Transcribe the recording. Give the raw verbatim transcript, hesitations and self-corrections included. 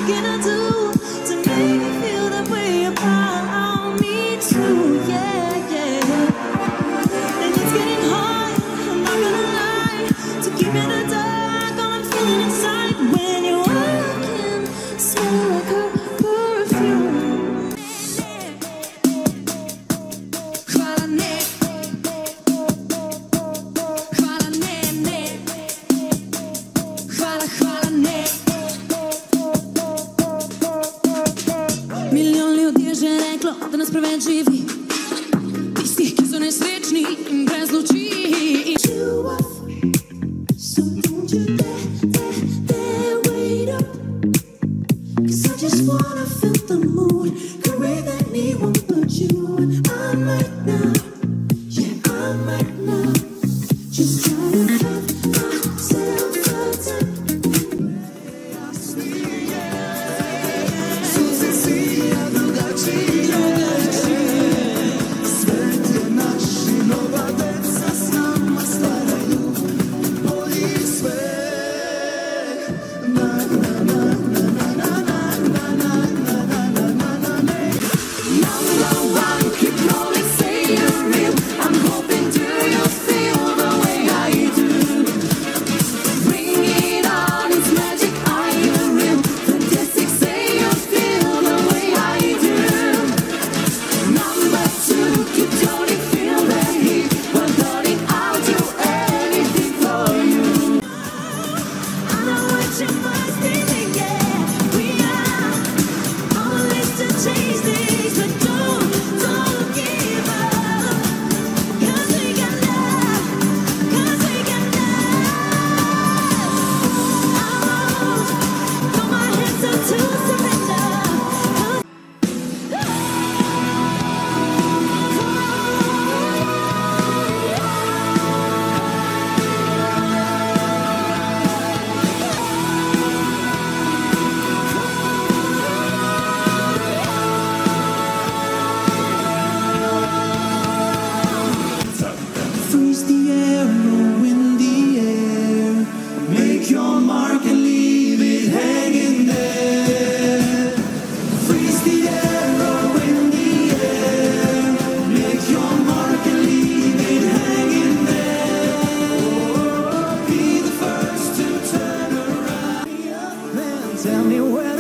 can I do to make you feel that way about me too? Yeah, yeah. And it's getting hard, I'm not gonna lie, to keep in the dark all I'm feeling inside. When you're walking, smell like her perfume. Hvala ne, hvala ne, ne, hvala, hvala ne. Milion ljudi je že reklo da nas preveč živi, tistih, ki so nesrečni in brez luči. So don't you dare, dare, dare wait up, 'cause I just wanna feel the mood, can't wait anyone but you. And I'm right now, yeah, I'm right now, just trying to have myself a time. Freeze the air, no in the air. Make your mark and leave it hanging there. Freeze the air, no in the air. Make your mark and leave it hanging there. Be the first to turn around. Then tell me where.